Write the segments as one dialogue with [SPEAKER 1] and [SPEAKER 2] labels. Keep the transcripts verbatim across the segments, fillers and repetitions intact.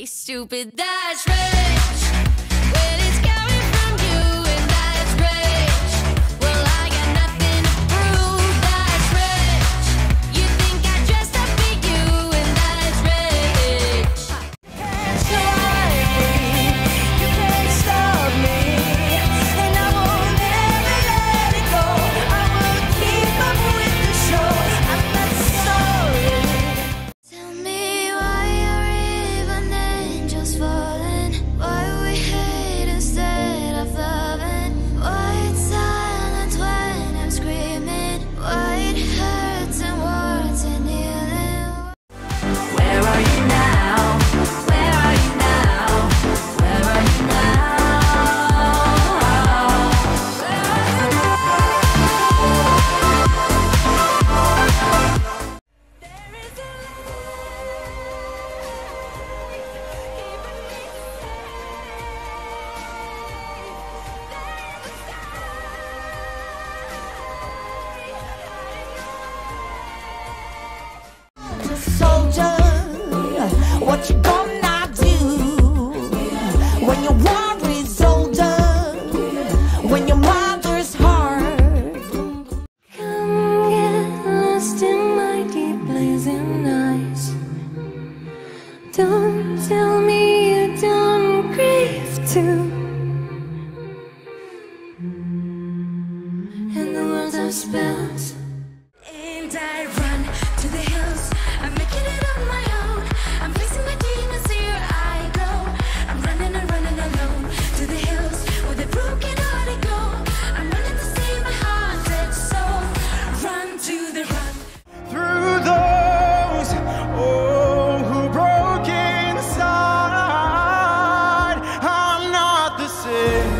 [SPEAKER 1] Hey, stupid, that's rich. Well, it's coming from you, and that's rich. Well, I got nothing to prove. That's rich. You think I dressed up for you, and that's rich.
[SPEAKER 2] Can't try me, you can't stop me, and I won't ever let it go. I will keep up with the show. I'm not sorry.
[SPEAKER 1] Tell me why are even angels falling? Why we hate instead of loving? Why it's silent when I'm screaming? Why it hurts and words and healing?
[SPEAKER 2] Where are you now? Where are you now? Where are you now? Where are you now? There is a soldier, what you gonna do when your war is older, when your mother's hard?
[SPEAKER 1] Come get lost in my deep blazing eyes. Don't tell me you don't grieve too. In the world of spells.
[SPEAKER 2] And I run to the hills, I'm making it on my own. I'm facing my demons, here I go. I'm running and running alone to the hills where the broken hearted go. I'm running to save my haunted soul. Run to the run.
[SPEAKER 3] Through those, oh, who broke inside, I'm not the same,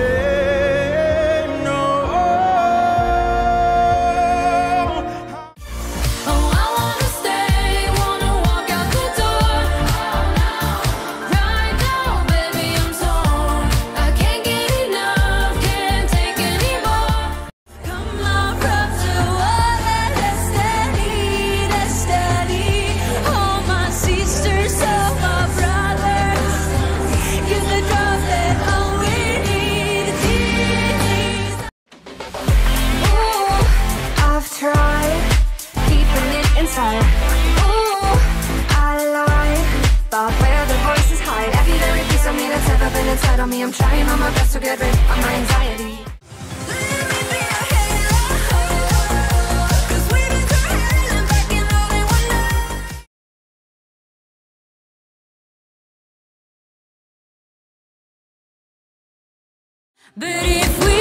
[SPEAKER 3] no.
[SPEAKER 1] Oh, I wanna stay, wanna walk out the door. Right now, baby, I'm torn. I can't get enough, can't take anymore. Come love, up to all that destiny, destiny. All my sisters, all my brothers. You the drop that all we need is. Ooh, I've tried keeping it inside. Ooh, I lied, thought where the voices hide. Every very piece of me that's ever been inside of me. I'm trying on my best to get rid of my anxiety.
[SPEAKER 2] Let me be a halo, 'cause we've been through hell and back in all in one night.
[SPEAKER 1] But if we